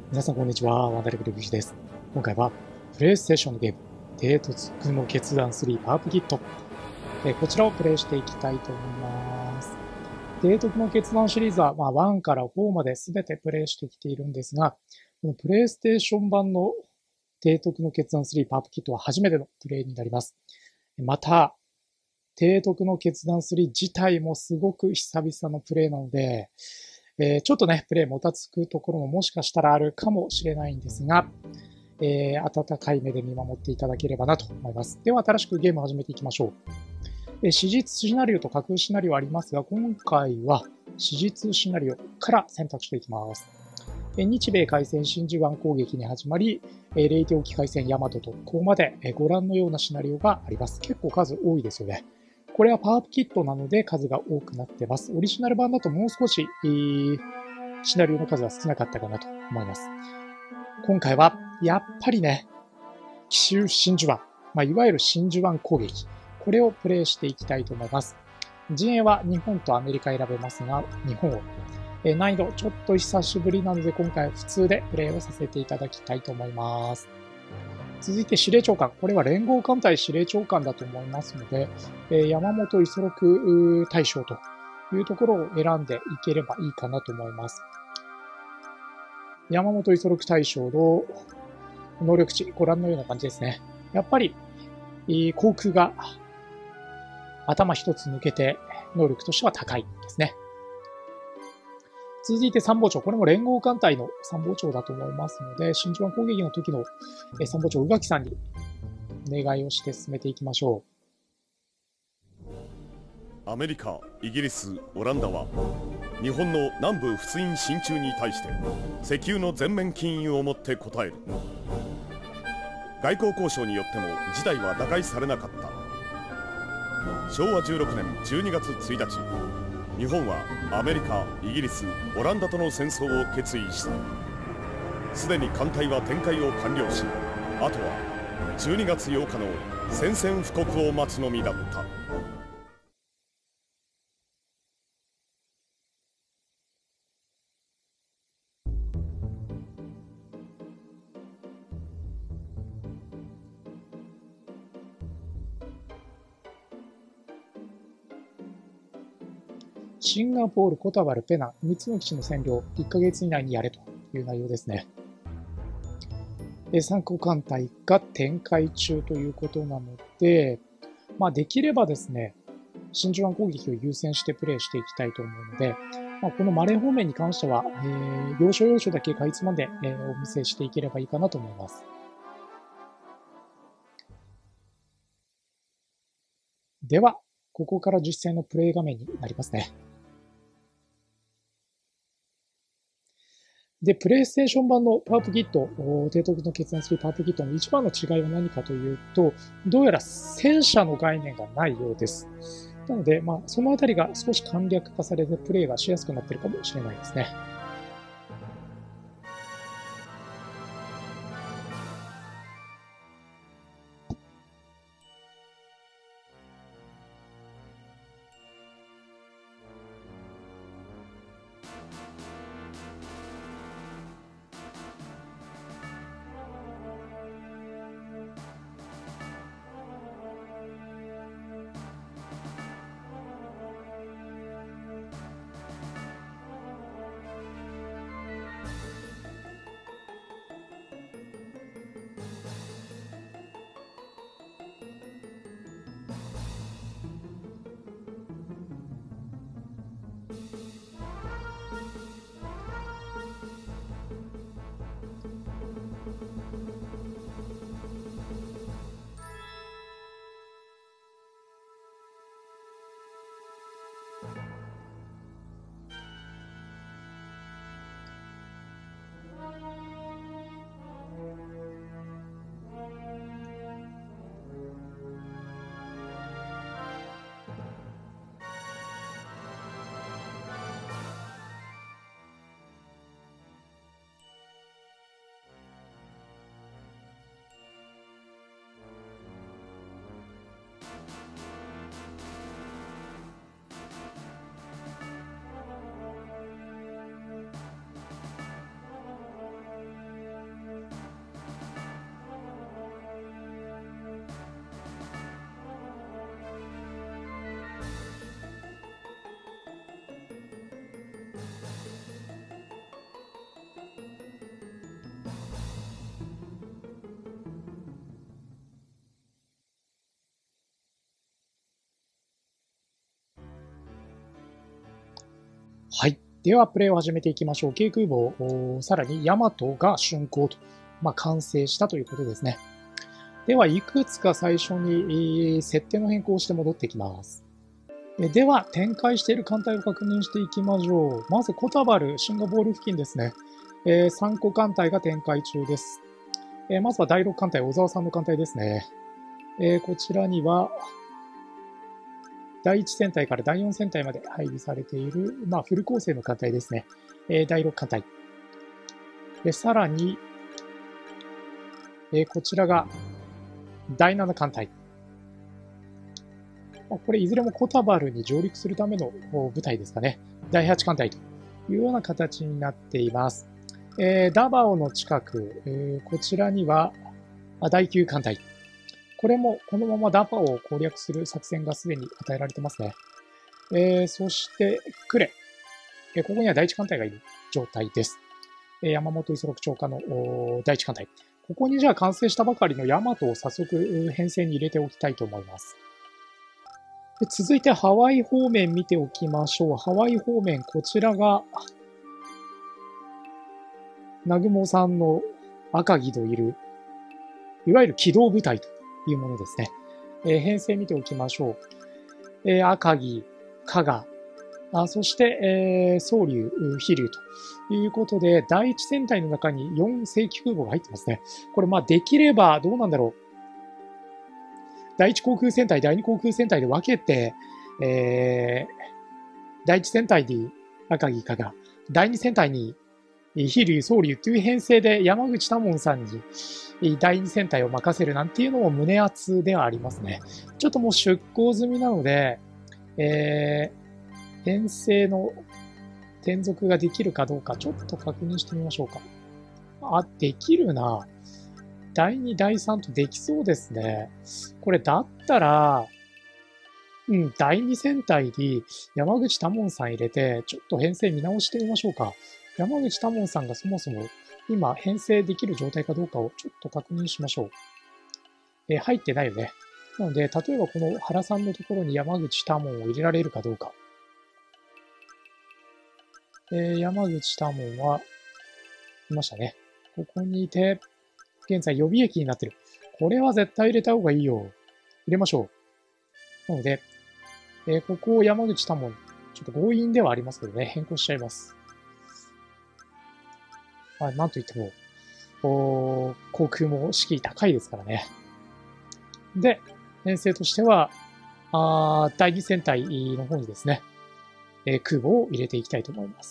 皆さんこんにちは、ワンダリブルギシです。今回は、プレイステーションのゲーム、提督の決断3パワーアップキット。こちらをプレイしていきたいと思います。提督の決断シリーズは、1から4まで全てプレイしてきているんですが、このプレイステーション版の提督の決断3パワーアップキットは初めてのプレイになります。また、提督の決断3自体もすごく久々のプレイなので、ちょっとね、プレイもたつくところももしかしたらあるかもしれないんですが、温かい目で見守っていただければなと思います。では、新しくゲームを始めていきましょう。史実シナリオと架空シナリオありますが、今回は史実シナリオから選択していきます。日米開戦真珠湾攻撃に始まり、レイテ沖海戦大和特攻までご覧のようなシナリオがあります。結構数多いですよね。これはパワーアップキットなので数が多くなってます。オリジナル版だともう少し、シナリオの数は少なかったかなと思います。今回は、やっぱりね、奇襲真珠湾、いわゆる真珠湾攻撃、これをプレイしていきたいと思います。陣営は日本とアメリカ選べますが、日本を。難易度ちょっと久しぶりなので、今回は普通でプレイをさせていただきたいと思います。続いて司令長官。これは連合艦隊司令長官だと思いますので、山本五十六大将というところを選んでいければいいかなと思います。山本五十六大将の能力値、ご覧のような感じですね。やっぱり、航空が頭一つ抜けて能力としては高いですね。続いて参謀長。これも連合艦隊の参謀長だと思いますので、真珠湾攻撃の時の参謀長、宇垣さんにお願いをして進めていきましょう。アメリカ、イギリス、オランダは日本の南部仏印進駐に対して石油の全面禁輸をもって応える。外交交渉によっても事態は打開されなかった。昭和16年12月1日、日本はアメリカ、イギリス、オランダとの戦争を決意した。すでに艦隊は展開を完了し、あとは12月8日の宣戦布告を待つのみだった。 シンガポール、コタバル、ペナン、3つの基地の占領、1ヶ月以内にやれという内容ですね。参考艦隊が展開中ということなので、できればですね、真珠湾攻撃を優先してプレイしていきたいと思うので、このマレー方面に関しては、要所要所だけかいつまんで、お見せしていければいいかなと思います。では、ここから実際のプレイ画面になりますね。で、プレイステーション版のパワーアップキット、提督の決断するパワーアップキットの一番の違いは何かというと、どうやら戦車の概念がないようです。なので、そのあたりが少し簡略化されてプレイがしやすくなっているかもしれないですね。 では、プレイを始めていきましょう。軽空母、さらにヤマトが竣工と、完成したということですね。では、いくつか最初に、設定の変更をして戻ってきます。では、展開している艦隊を確認していきましょう。まず、コタバル、シンガポール付近ですね。3個艦隊が展開中です。まずは第6艦隊、小沢さんの艦隊ですね。こちらには、第1戦隊から第4戦隊まで配備されている、フル構成の艦隊ですね。第6艦隊。さらに、こちらが第7艦隊。これいずれもコタバルに上陸するための部隊ですかね。第8艦隊というような形になっています。ダバオの近く、こちらには第9艦隊。これもこのままダバオを攻略する作戦がすでに与えられてますね。そしてクレ。ここには第1艦隊がいる状態です。山本五十六長官の第1艦隊。ここにじゃあ完成したばかりのヤマトを早速編成に入れておきたいと思います。続いてハワイ方面見ておきましょう。ハワイ方面、こちらが、南雲さんの赤城といる、いわゆる機動部隊というものですね。編成見ておきましょう。赤城、加賀、そして、宗龍、飛龍ということで、第一戦隊の中に4正規空母が入ってますね。これ、できればどうなんだろう。第一航空戦隊、第二航空戦隊で分けて、第一戦隊に赤城加賀、第二戦隊に飛龍、宗龍という編成で山口多門さんに第二戦隊を任せるなんていうのも胸熱ではありますね。ちょっともう出航済みなので、編成の転属ができるかどうかちょっと確認してみましょうか。できるな。第2、第3とできそうですね。これだったら、第2戦隊に山口多門さん入れて、ちょっと編成見直してみましょうか。山口多門さんがそもそも今編成できる状態かどうかをちょっと確認しましょう。入ってないよね。なので、例えばこの原さんのところに山口多門を入れられるかどうか。山口多門はいましたね。ここにいて、現在予備役になってる。これは絶対入れた方がいいよ。入れましょう。なので、ここを山口多門、ちょっと強引ではありますけどね、変更しちゃいます。なんといっても、航空も士気高いですからね。で、編成としては、第2戦隊の方にですね、空母を入れていきたいと思います。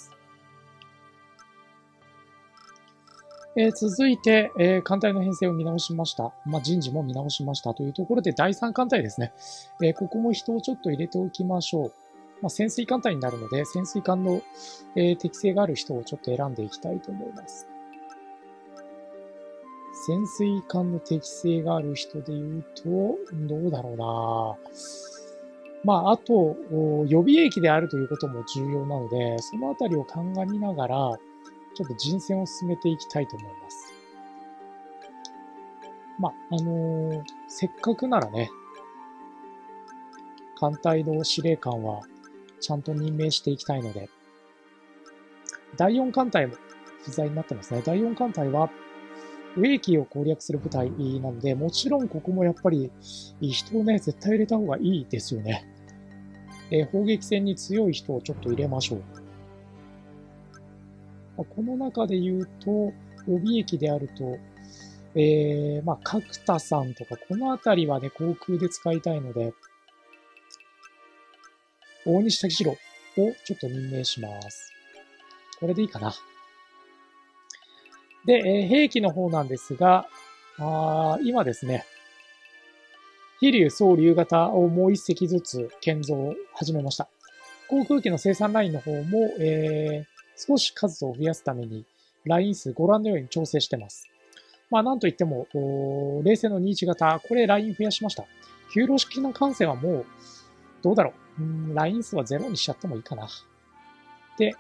続いて、艦隊の編成を見直しました。人事も見直しましたというところで、第3艦隊ですね。ここも人をちょっと入れておきましょう。潜水艦隊になるので、潜水艦の、適性がある人をちょっと選んでいきたいと思います。潜水艦の適性がある人で言うと、どうだろうな。あと、予備役であるということも重要なので、そのあたりを鑑みながら、ちょっと人選を進めていきたいと思います。せっかくならね、艦隊の司令官はちゃんと任命していきたいので、第4艦隊も不在になってますね。第4艦隊は、ウェイキーを攻略する部隊なので、もちろんここもやっぱり人をね、絶対入れた方がいいですよね。砲撃戦に強い人をちょっと入れましょう。この中で言うと、予備役であると、角田さんとか、このあたりはね、航空で使いたいので、大西武四郎をちょっと任命します。これでいいかな。で、兵器の方なんですが、今ですね、飛龍、宗龍型をもう一隻ずつ建造を始めました。航空機の生産ラインの方も、少し数を増やすために、ライン数ご覧のように調整してます。なんといっても、冷戦の21型、これライン増やしました。9路式の艦船はもう、どうだろう。ライン数は0にしちゃってもいいかな。で、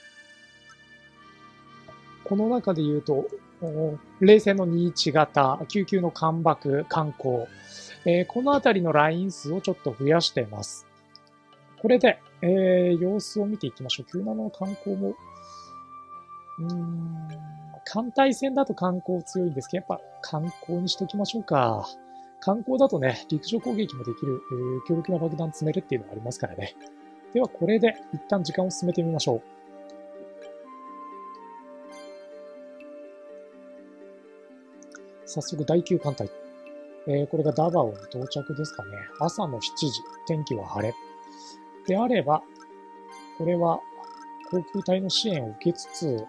この中で言うと、冷戦の21型、99の艦爆、艦砲、このあたりのライン数をちょっと増やしています。これで、 様子を見ていきましょう。97の観光も、艦隊戦だと観光強いんですけど、やっぱ観光にしときましょうか。観光だとね、陸上攻撃もできる、強力な爆弾積めるっていうのがありますからね。では、これで一旦時間を進めてみましょう。早速、第9艦隊。これがダバオに到着ですかね。朝の7時、天気は晴れ。であれば、これは航空隊の支援を受けつつ、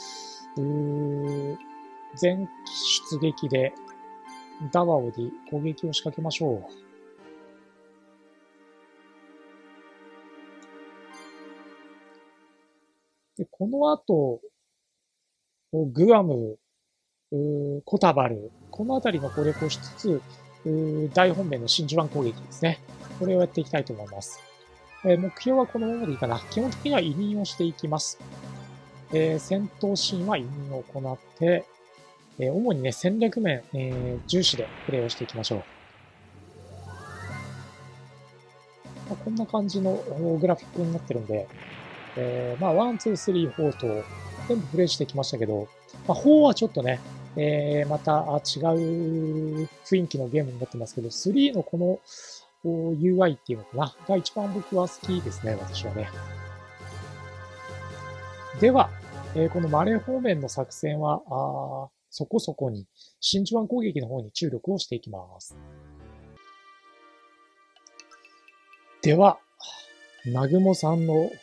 全出撃でダバオに攻撃を仕掛けましょう。で、この後、グアム、コタバル、この辺りの攻略をしつつ、大本命の真珠湾攻撃ですね。これをやっていきたいと思います。目標はこのままでいいかな。基本的には委任をしていきます。戦闘シーンは委任を行って、主にね、戦略面、重視でプレイをしていきましょう。こんな感じのグラフィックになってるんで、1、2、3、4と全部プレイしてきましたけど、4はちょっとね、また違う雰囲気のゲームになってますけど、3のこのUI っていうのかなが一番僕は好きですね、私はね。では、このマレー方面の作戦は、そこそこに真珠湾攻撃の方に注力をしていきます。では、南雲さんの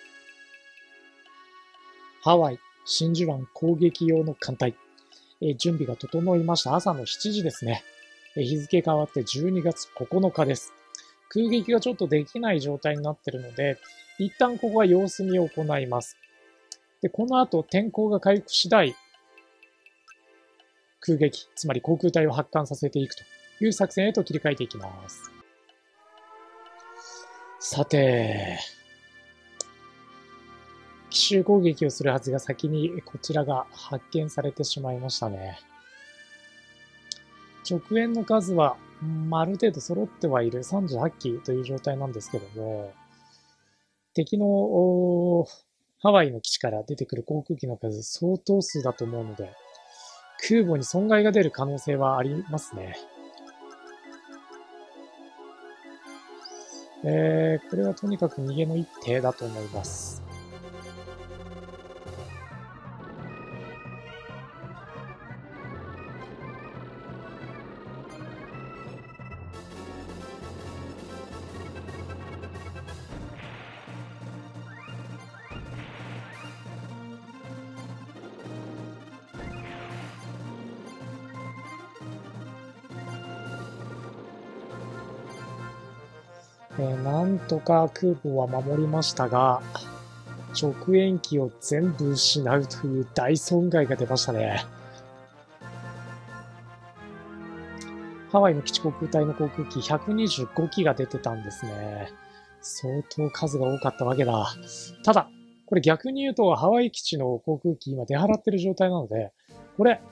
ハワイ真珠湾攻撃用の艦隊、準備が整いました。朝の7時ですね。日付変わって12月9日です。空撃がちょっとできない状態になっているので、一旦ここは様子見を行います。で、この後天候が回復次第、空撃、つまり航空隊を発艦させていくという作戦へと切り替えていきます。さて、奇襲攻撃をするはずが先にこちらが発見されてしまいましたね。直縁の数は、ある程度揃ってはいる38機という状態なんですけども、敵のハワイの基地から出てくる航空機の数相当数だと思うので、空母に損害が出る可能性はありますね。これはとにかく逃げの一手だと思います。なんとか空母は守りましたが、直縁機を全部失うという大損害が出ましたね。ハワイの基地航空隊の航空機125機が出てたんですね。相当数が多かったわけだ。ただ、これ逆に言うとハワイ基地の航空機今出払ってる状態なので、これ、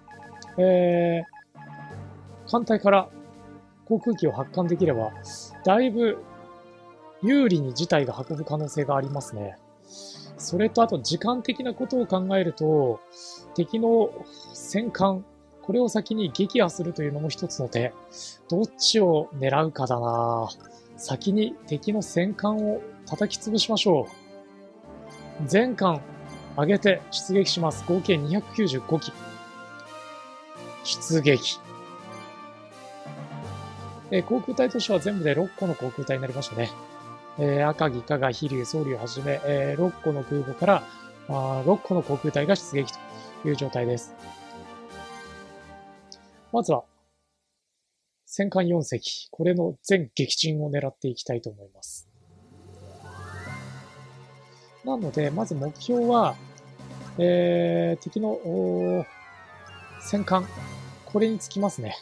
艦隊から航空機を発艦できれば、だいぶ有利に事態が運ぶ可能性がありますね。それとあと時間的なことを考えると、敵の戦艦、これを先に撃破するというのも一つの手。どっちを狙うかだな。先に敵の戦艦を叩き潰しましょう。全艦上げて出撃します。合計295機。出撃。航空隊としては全部で6個の航空隊になりましたね。赤城、加賀、飛龍、宗龍をはじめ、6個の空母から6個の航空隊が出撃という状態です。まずは、戦艦4隻、これの全撃沈を狙っていきたいと思います。なので、まず目標は、敵の戦艦、これにつきますね。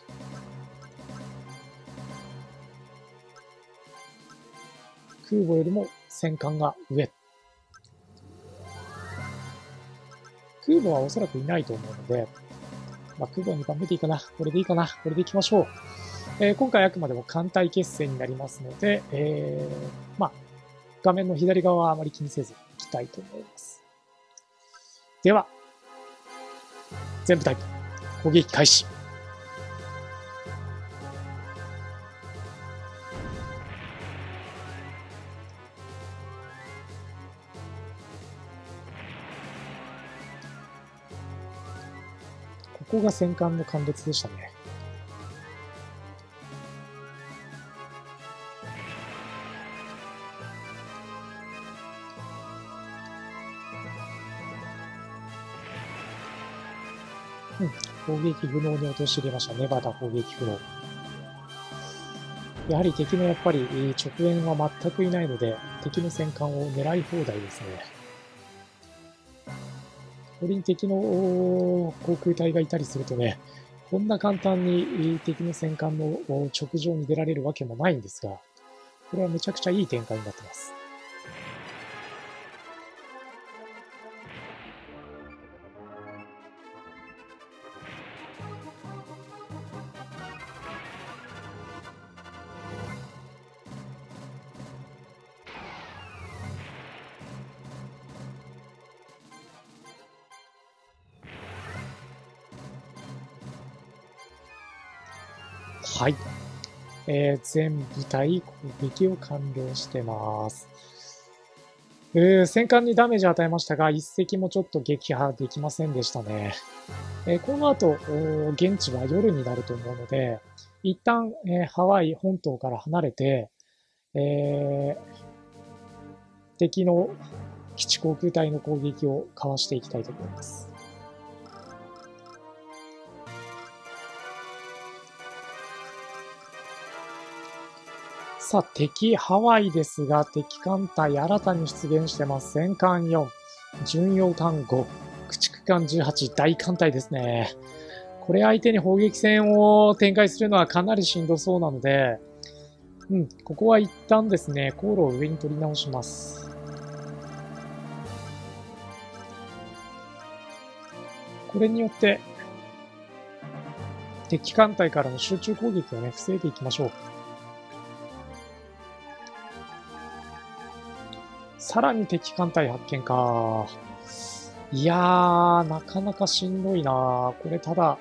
空母よりも戦艦が上。空母はおそらくいないと思うので、空母2番目でいいかな。これでいいかな。これでいきましょう。今回あくまでも艦隊決戦になりますので、 画面の左側はあまり気にせずいきたいと思います。では、全部タイプ、攻撃開始。ここが戦艦の艦列でしたね。攻撃不能に陥れました。ネバダ攻撃不能。やはり敵のやっぱり直縁は全くいないので、敵の戦艦を狙い放題ですね。これに敵の航空隊がいたりするとね、こんな簡単に敵の戦艦の直上に出られるわけもないんですが、これはめちゃくちゃいい展開になってます。はい。全部隊攻撃を完了してます。戦艦にダメージを与えましたが、一隻もちょっと撃破できませんでしたね。この後、現地は夜になると思うので、一旦、ハワイ本島から離れて、敵の基地航空隊の攻撃をかわしていきたいと思います。さあ、敵ハワイですが、敵艦隊新たに出現してます。戦艦4、巡洋艦5、駆逐艦18、大艦隊ですね。これ相手に砲撃戦を展開するのはかなりしんどそうなので、ここは一旦ですね、航路を上に取り直します。これによって、敵艦隊からの集中攻撃をね、防いでいきましょう。さらに敵艦隊発見か。いやー、なかなかしんどいな。これただ、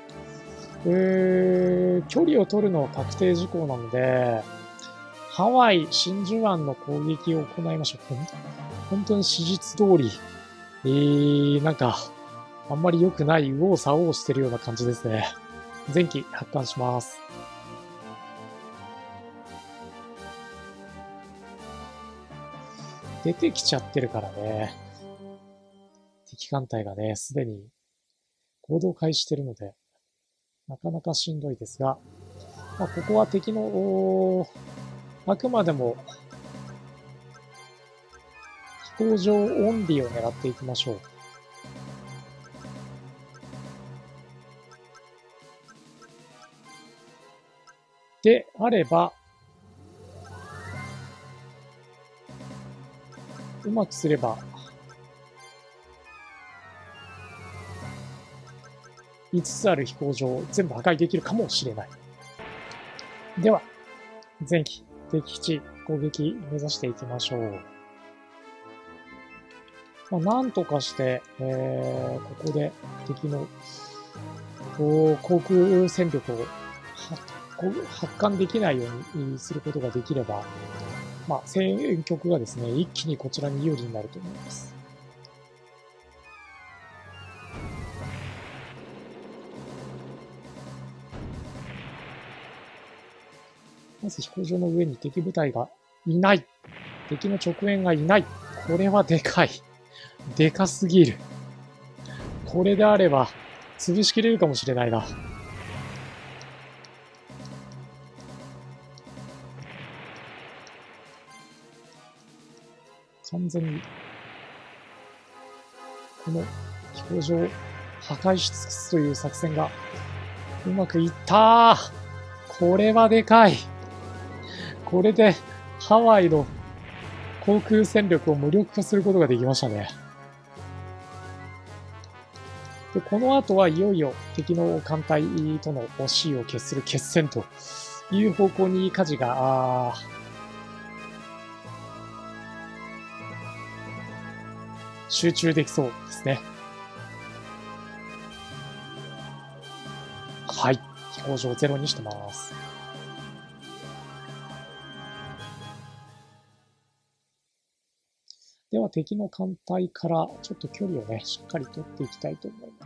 距離を取るのは確定事項なので、ハワイ、真珠湾の攻撃を行いましょう。本当に史実通り、なんか、あんまり良くない右往左往してるような感じですね。前期発艦します。出てきちゃってるからね。敵艦隊がね、すでに行動開始してるので、なかなかしんどいですが、ここは敵の、あくまでも、飛行場オンリーを狙っていきましょう。であれば、うまくすれば、5つある飛行場を全部破壊できるかもしれない。では、前期、敵基地攻撃目指していきましょう。なんとかして、ここで敵の航空戦力を発艦できないようにすることができれば、戦局がですね、一気にこちらに有利になると思います。まず飛行場の上に敵部隊がいない。敵の直縁がいない。これはでかい。でかすぎる。これであれば、潰しきれるかもしれないな。完全に、この飛行場を破壊し尽くすという作戦がうまくいったー。これはでかい。これでハワイの航空戦力を無力化することができましたね。で、この後はいよいよ敵の艦隊との死を決する決戦という方向に舵が集中できそうですね。はい。飛行場をゼロにしてます。では敵の艦隊からちょっと距離をね、しっかり取っていきたいと思います。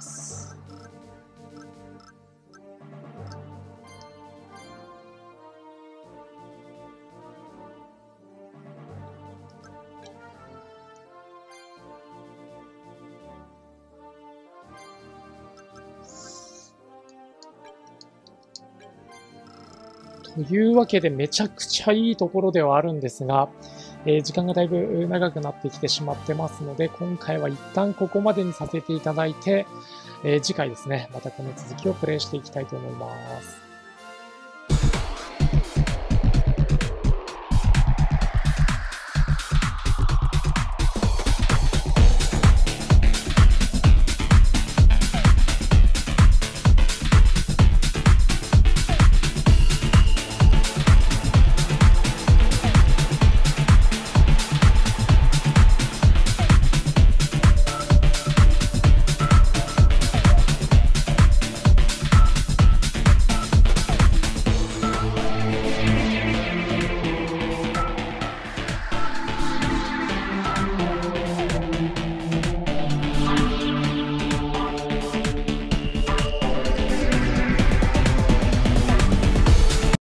というわけでめちゃくちゃいいところではあるんですが、時間がだいぶ長くなってきてしまってますので、今回は一旦ここまでにさせていただいて、次回ですね、またこの続きをプレイしていきたいと思います。